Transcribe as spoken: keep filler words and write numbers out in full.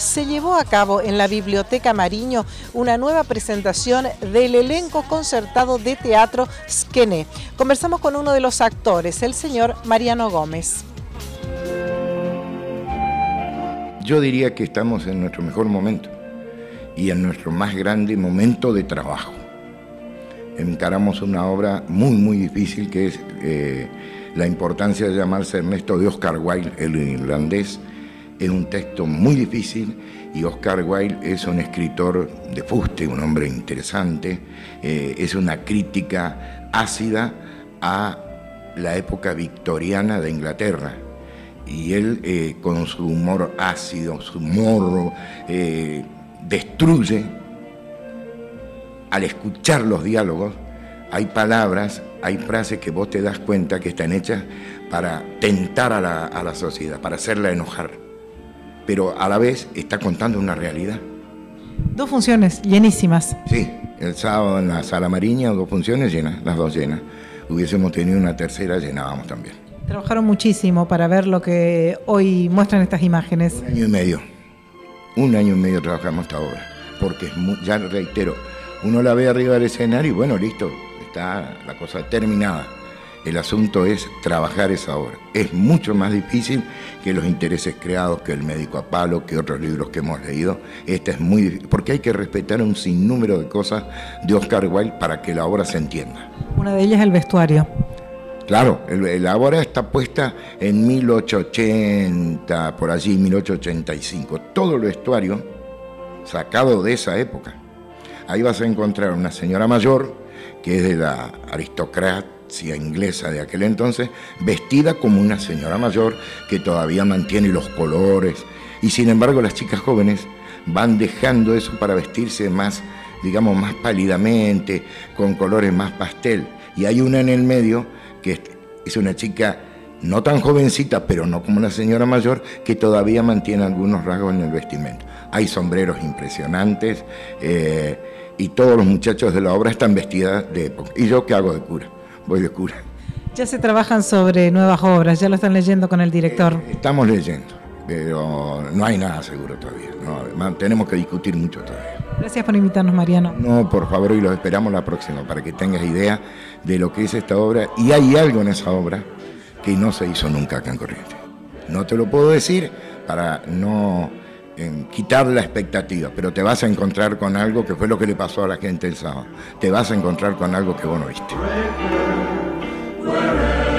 se llevó a cabo en la Biblioteca Mariño una nueva presentación del elenco concertado de teatro Skene. Conversamos con uno de los actores, el señor Mariano Gómez. Yo diría que estamos en nuestro mejor momento y en nuestro más grande momento de trabajo. Encaramos una obra muy, muy difícil que es eh, la importancia de llamarse Ernesto de Oscar Wilde, el irlandés. Es un texto muy difícil y Oscar Wilde es un escritor de fuste, un hombre interesante, eh, es una crítica ácida a la época victoriana de Inglaterra. Y él, eh, con su humor ácido, su humor, eh, destruye, al escuchar los diálogos, hay palabras, hay frases que vos te das cuenta que están hechas para tentar a la, a la sociedad, para hacerla enojar. Pero a la vez está contando una realidad. Dos funciones llenísimas. Sí, el sábado en la Sala Mariña, dos funciones llenas, las dos llenas. Hubiésemos tenido una tercera, llenábamos también. Trabajaron muchísimo para ver lo que hoy muestran estas imágenes. Un año y medio. Un año y medio trabajamos esta obra. Porque, es muy, ya reitero, uno la ve arriba del escenario y bueno, listo, está la cosa terminada. El asunto es trabajar esa obra. Es mucho más difícil que Los intereses creados, que El médico a palo, que otros libros que hemos leído. Esta es muy difícil, porque hay que respetar un sinnúmero de cosas de Oscar Wilde para que la obra se entienda. Una de ellas es el vestuario. Claro, el, la obra está puesta en mil ochocientos ochenta, por allí, mil ochocientos ochenta y cinco. Todo el vestuario sacado de esa época. Ahí vas a encontrar una señora mayor, que es de la aristocracia inglesa de aquel entonces, vestida como una señora mayor que todavía mantiene los colores. Y sin embargo las chicas jóvenes van dejando eso para vestirse más, digamos, más pálidamente, con colores más pastel. Y hay una en el medio que es una chica no tan jovencita, pero no como una señora mayor, que todavía mantiene algunos rasgos en el vestimento. Hay sombreros impresionantes eh, y todos los muchachos de la obra están vestidas de época. ¿Y yo qué hago de cura? Voy de cura. Ya se trabajan sobre nuevas obras, ya lo están leyendo con el director. Eh, estamos leyendo, pero no hay nada seguro todavía. No, tenemos que discutir mucho todavía. Gracias por invitarnos, Mariano. No, por favor, y los esperamos la próxima para que tengas idea de lo que es esta obra. Y hay algo en esa obra que no se hizo nunca acá en Corrientes. No te lo puedo decir para no eh, quitar la expectativa, pero te vas a encontrar con algo que fue lo que le pasó a la gente el sábado. Te vas a encontrar con algo que vos no viste.